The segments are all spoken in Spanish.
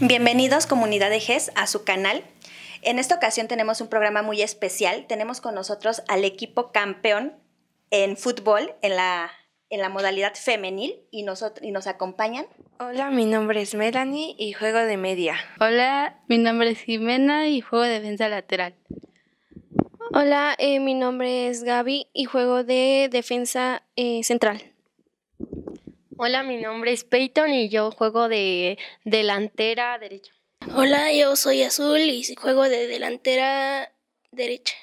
Bienvenidos, comunidad de GES, a su canal. En esta ocasión tenemos un programa muy especial. Tenemos con nosotros al equipo campeón en fútbol en la modalidad femenil y nos acompañan. Hola, mi nombre es Melanie y juego de media. Hola, mi nombre es Jimena y juego de defensa lateral. Hola, mi nombre es Gaby y juego de defensa central. Hola, mi nombre es Peyton y yo juego de delantera derecha. Hola, yo soy Azul y juego de delantera derecha.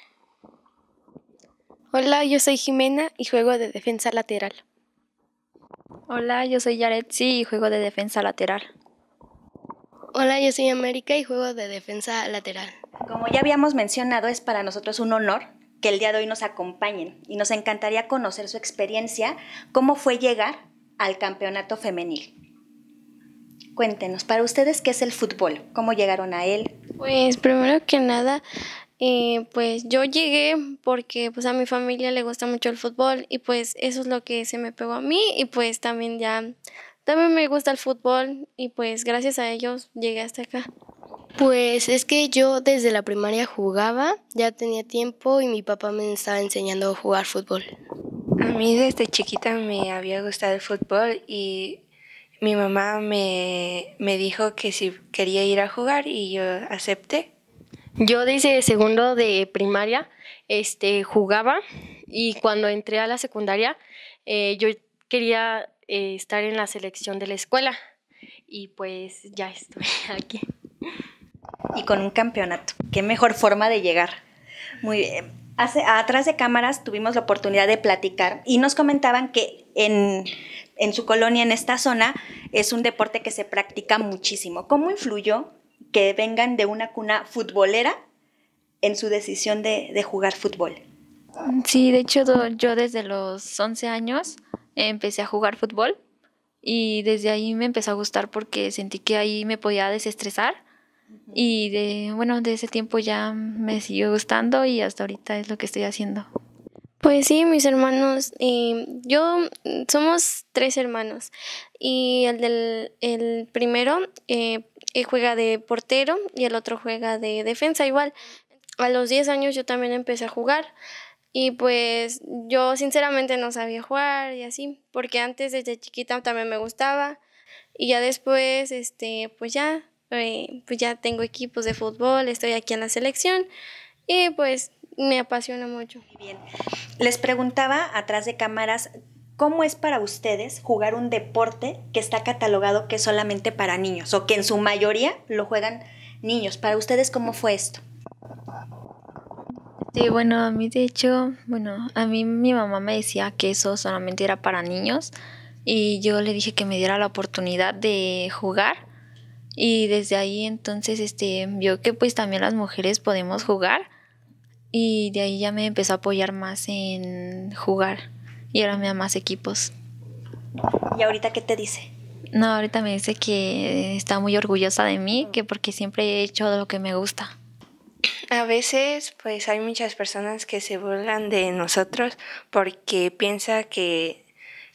Hola, yo soy Jimena y juego de defensa lateral. Hola, yo soy Yaretsi y juego de defensa lateral. Hola, yo soy América y juego de defensa lateral. Como ya habíamos mencionado, es para nosotros un honor que el día de hoy nos acompañen y nos encantaría conocer su experiencia, cómo fue llegar al campeonato femenil. Cuéntenos, para ustedes, ¿qué es el fútbol? ¿Cómo llegaron a él? Pues primero que nada, pues yo llegué porque pues a mi familia le gusta mucho el fútbol y pues eso es lo que se me pegó a mí y pues también me gusta el fútbol y pues gracias a ellos llegué hasta acá. Pues es que yo desde la primaria jugaba, ya tenía tiempo y mi papá me estaba enseñando a jugar fútbol. A mí desde chiquita me había gustado el fútbol y mi mamá me dijo que si quería ir a jugar y yo acepté. Yo desde segundo de primaria jugaba y cuando entré a la secundaria yo quería estar en la selección de la escuela y pues ya estoy aquí. Y con un campeonato. Qué mejor forma de llegar. Muy bien. Atrás de cámaras tuvimos la oportunidad de platicar y nos comentaban que en su colonia, en esta zona, es un deporte que se practica muchísimo. ¿Cómo influyó que vengan de una cuna futbolera en su decisión de jugar fútbol? Sí, de hecho yo desde los 11 años empecé a jugar fútbol y desde ahí me empezó a gustar porque sentí que ahí me podía desestresar y de ese tiempo ya me siguió gustando y hasta ahorita es lo que estoy haciendo. Pues sí, mis hermanos, somos 3 hermanos y el primero juega de portero y el otro juega de defensa igual. A los 10 años yo también empecé a jugar y pues yo sinceramente no sabía jugar y así, porque antes desde chiquita también me gustaba y ya después pues ya tengo equipos de fútbol, estoy aquí en la selección y pues me apasiona mucho. Muy bien. Les preguntaba atrás de cámaras, ¿cómo es para ustedes jugar un deporte que está catalogado que es solamente para niños o que en su mayoría lo juegan niños? Para ustedes, ¿cómo fue esto? Sí, bueno, a mí mi mamá me decía que eso solamente era para niños y yo le dije que me diera la oportunidad de jugar y desde ahí entonces vio que pues también las mujeres podemos jugar y de ahí ya me empezó a apoyar más en jugar y ahora me da más equipos. ¿Y ahorita qué te dice? No, ahorita me dice que está muy orgullosa de mí, que porque siempre he hecho lo que me gusta. A veces pues hay muchas personas que se burlan de nosotros porque piensa que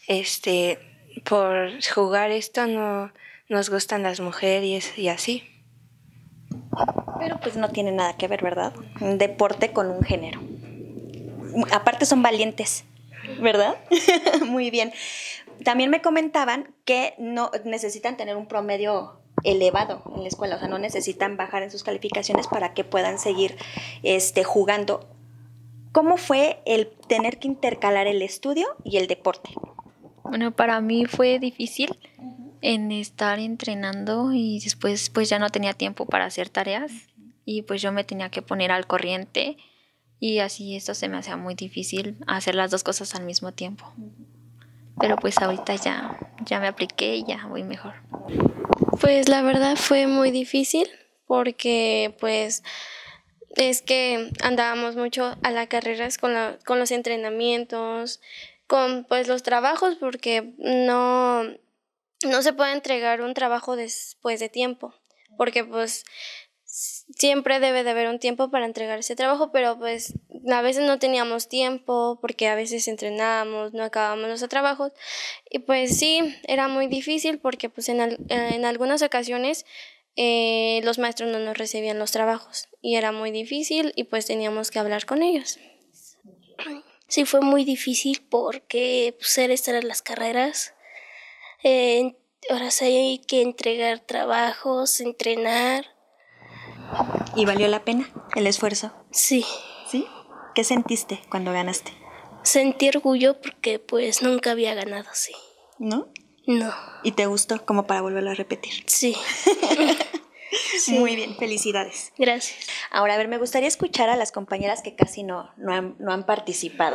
por jugar esto no nos gustan las mujeres y así. Pero pues no tiene nada que ver, ¿verdad? Un deporte con un género. Aparte son valientes, ¿verdad? Muy bien. También me comentaban que no necesitan tener un promedio elevado en la escuela, o sea, no necesitan bajar en sus calificaciones para que puedan seguir jugando. ¿Cómo fue el tener que intercalar el estudio y el deporte? Bueno, para mí fue difícil en estar entrenando y después pues ya no tenía tiempo para hacer tareas y pues yo me tenía que poner al corriente y así esto se me hacía muy difícil hacer las dos cosas al mismo tiempo. Pero pues ahorita ya me apliqué y ya voy mejor. Pues la verdad fue muy difícil porque pues es que andábamos mucho a las carreras con los entrenamientos, con pues los trabajos porque no se puede entregar un trabajo después de tiempo, porque pues siempre debe de haber un tiempo para entregar ese trabajo, pero pues a veces no teníamos tiempo porque a veces entrenábamos, no acabábamos los trabajos y pues sí, era muy difícil porque pues en algunas ocasiones los maestros no nos recibían los trabajos y era muy difícil y pues teníamos que hablar con ellos. Sí, fue muy difícil porque pues, era estar en las carreras. Ahora sí hay que entregar trabajos, entrenar. ¿Y valió la pena el esfuerzo? Sí, ¿Sí? ¿Qué sentiste cuando ganaste? sentí orgullo porque pues nunca había ganado así. ¿No? No, ¿Y te gustó como para volverlo a repetir? sí. Sí. Muy bien, felicidades. Gracias. Ahora, a ver, me gustaría escuchar a las compañeras que casi no han participado.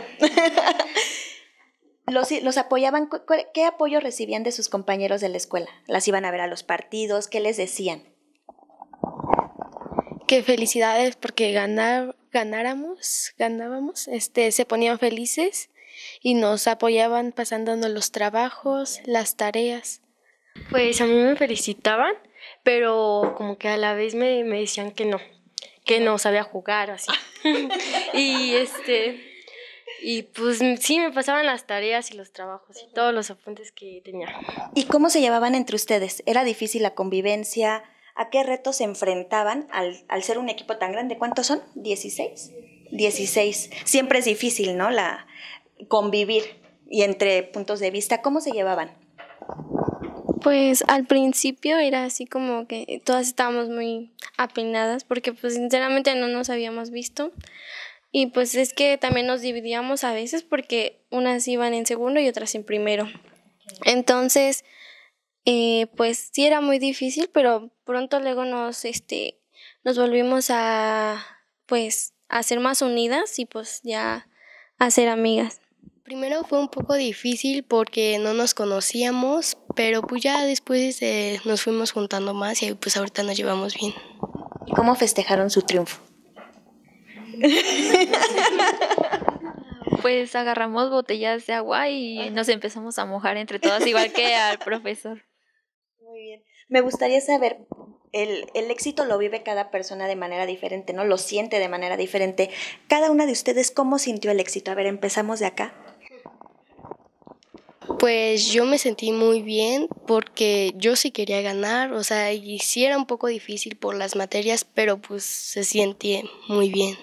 ¿Los apoyaban? ¿Qué apoyo recibían de sus compañeros de la escuela? ¿Las iban a ver a los partidos? ¿Qué les decían? Que felicidades porque ganábamos, se ponían felices y nos apoyaban pasándonos los trabajos, las tareas. Pues a mí me felicitaban, pero como que a la vez me decían que no sabía jugar así. Y pues sí me pasaban las tareas y los trabajos y todos los apuntes que tenía. ¿Y cómo se llevaban entre ustedes? ¿Era difícil la convivencia? ¿A qué retos se enfrentaban al ser un equipo tan grande? ¿Cuántos son? ¿16? 16. Siempre es difícil, ¿no? Convivir y entre puntos de vista. ¿Cómo se llevaban? Pues al principio era así como que todas estábamos muy apenadas porque pues sinceramente no nos habíamos visto y pues es que también nos dividíamos a veces porque unas iban en segundo y otras en primero. Entonces, pues sí era muy difícil, pero pronto luego nos volvimos a ser más unidas y pues ya a ser amigas. Primero fue un poco difícil porque no nos conocíamos, pero pues ya después nos fuimos juntando más y pues ahorita nos llevamos bien. ¿Y cómo festejaron su triunfo? Pues agarramos botellas de agua y nos empezamos a mojar entre todas, igual que al profesor. Muy bien. Me gustaría saber, el éxito lo vive cada persona de manera diferente, ¿no? Lo siente de manera diferente. Cada una de ustedes, ¿cómo sintió el éxito? A ver, empezamos de acá. Pues yo me sentí muy bien porque yo sí quería ganar, o sea, y sí era un poco difícil por las materias, pero pues se siente muy bien.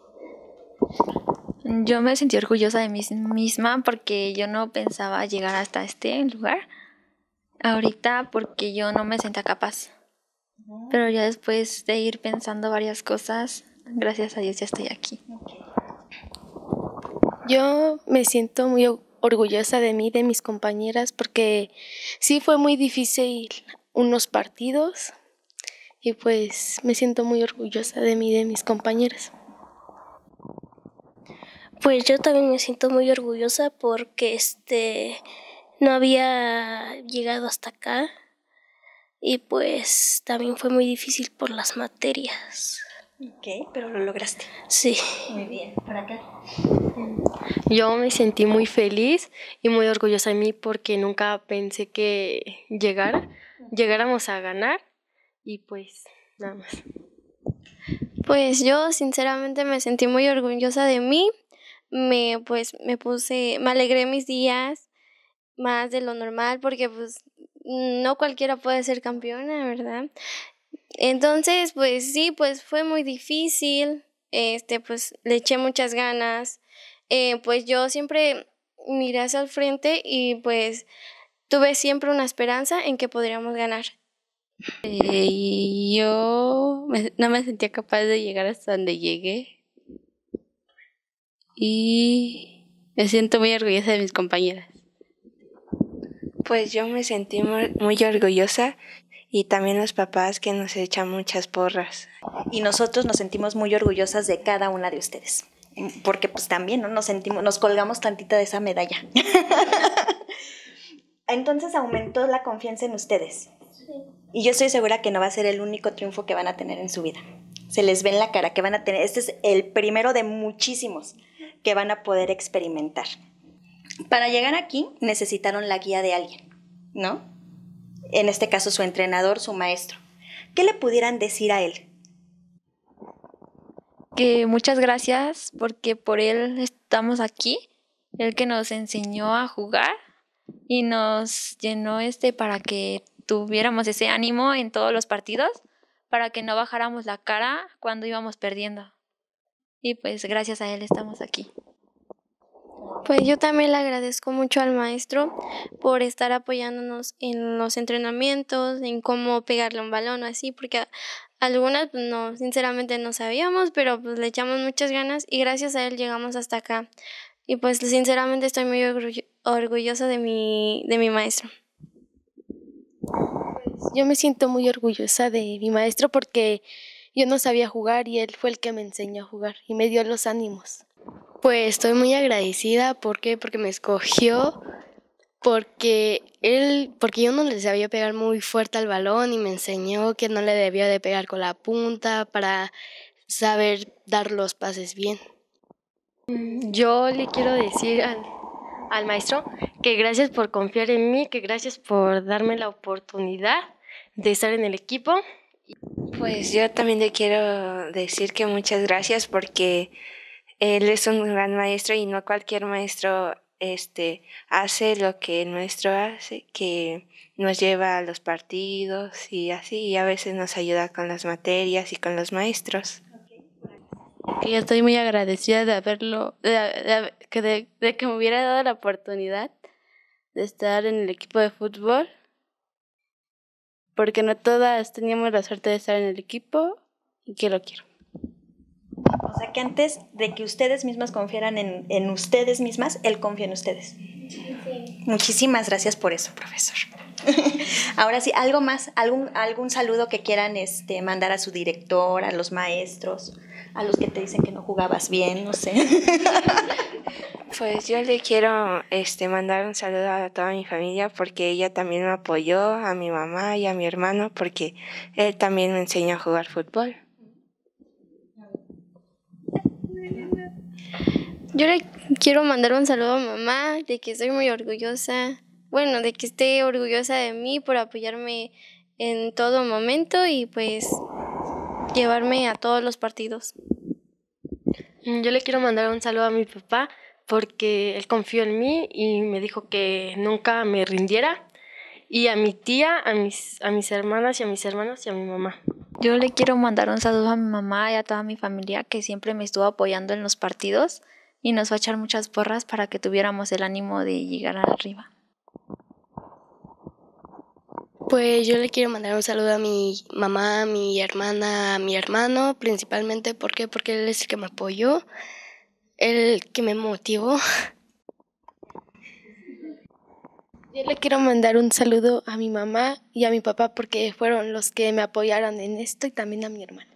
Yo me sentí orgullosa de mí misma porque yo no pensaba llegar hasta este lugar ahorita porque yo no me sentía capaz. Pero ya después de ir pensando varias cosas, gracias a Dios ya estoy aquí. Yo me siento muy orgullosa de mí, de mis compañeras, porque sí fue muy difícil unos partidos y pues me siento muy orgullosa de mí, de mis compañeras. Pues yo también me siento muy orgullosa porque no había llegado hasta acá y pues también fue muy difícil por las materias. Ok, pero lo lograste. Sí. Muy bien. ¿Por acá? Yo me sentí muy feliz y muy orgullosa de mí porque nunca pensé que llegáramos a ganar y pues nada más. Pues yo sinceramente me sentí muy orgullosa de mí, me alegré mis días más de lo normal porque pues no cualquiera puede ser campeona, ¿verdad? Entonces pues sí, pues fue muy difícil, pues le eché muchas ganas, pues yo siempre miré hacia el frente y pues tuve siempre una esperanza en que podríamos ganar. No me sentía capaz de llegar hasta donde llegué y me siento muy orgullosa de mis compañeras. Pues yo me sentí muy orgullosa y también los papás que nos echan muchas porras. Y nosotros nos sentimos muy orgullosas de cada una de ustedes. Porque pues también, ¿no? Nos colgamos tantita de esa medalla. Entonces aumentó la confianza en ustedes. Sí. Y yo estoy segura que no va a ser el único triunfo que van a tener en su vida. Se les ve en la cara que van a tener. Este es el primero de muchísimos que van a poder experimentar. Para llegar aquí necesitaron la guía de alguien, ¿no? En este caso su entrenador, su maestro. ¿Qué le pudieran decir a él? Que muchas gracias porque por él estamos aquí, él que nos enseñó a jugar y nos llenó para que tuviéramos ese ánimo en todos los partidos para que no bajáramos la cara cuando íbamos perdiendo. Y pues gracias a él estamos aquí. Pues yo también le agradezco mucho al maestro por estar apoyándonos en los entrenamientos, en cómo pegarle un balón o así, porque algunas pues, no, sinceramente no sabíamos, pero pues le echamos muchas ganas y gracias a él llegamos hasta acá. Y pues sinceramente estoy muy orgullosa de mi maestro. Yo me siento muy orgullosa de mi maestro porque yo no sabía jugar y él fue el que me enseñó a jugar y me dio los ánimos. Pues estoy muy agradecida, ¿por qué? Porque me escogió, porque yo no le sabía pegar muy fuerte al balón y me enseñó que no le debía de pegar con la punta para saber dar los pases bien. Yo le quiero decir al maestro que gracias por confiar en mí, que gracias por darme la oportunidad de estar en el equipo. Pues yo también le quiero decir que muchas gracias porque él es un gran maestro y no cualquier maestro hace lo que el maestro hace, que nos lleva a los partidos y así, y a veces nos ayuda con las materias y con los maestros. Que yo estoy muy agradecida de haberlo, de que me hubiera dado la oportunidad de estar en el equipo de fútbol, porque no todas teníamos la suerte de estar en el equipo y que lo quiero. O sea que antes de que ustedes mismas confiaran en ustedes mismas, él confía en ustedes. Sí. Muchísimas gracias por eso, profesor. Ahora sí, algo más, algún saludo que quieran mandar a su director, a los maestros, a los que te dicen que no jugabas bien, no sé. Pues yo le quiero mandar un saludo a toda mi familia porque ella también me apoyó, a mi mamá y a mi hermano porque él también me enseñó a jugar fútbol. Yo le quiero mandar un saludo a mamá, de que estoy muy orgullosa, de que esté orgullosa de mí por apoyarme en todo momento y pues llevarme a todos los partidos. Yo le quiero mandar un saludo a mi papá porque él confió en mí y me dijo que nunca me rindiera, y a mi tía, a mis hermanas y a mis hermanos y a mi mamá. Yo le quiero mandar un saludo a mi mamá y a toda mi familia que siempre me estuvo apoyando en los partidos y nos va a echar muchas porras para que tuviéramos el ánimo de llegar arriba. Pues yo le quiero mandar un saludo a mi mamá, a mi hermana, a mi hermano, principalmente porque él es el que me apoyó, el que me motivó. Yo le quiero mandar un saludo a mi mamá y a mi papá porque fueron los que me apoyaron en esto y también a mi hermano.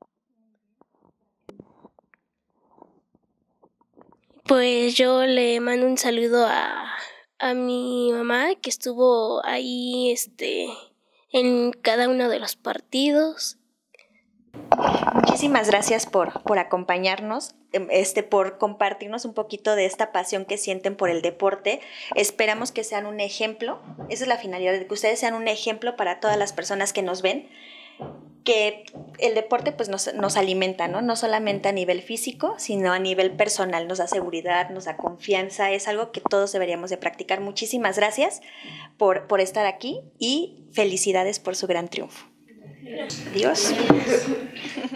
Pues yo le mando un saludo a mi mamá que estuvo ahí en cada uno de los partidos. Muchísimas gracias por acompañarnos, por compartirnos un poquito de esta pasión que sienten por el deporte. Esperamos que sean un ejemplo, esa es la finalidad, de que ustedes sean un ejemplo para todas las personas que nos ven, que el deporte pues nos alimenta, ¿no? No solamente a nivel físico, sino a nivel personal, nos da seguridad, nos da confianza, es algo que todos deberíamos de practicar. Muchísimas gracias por estar aquí y felicidades por su gran triunfo. Adiós.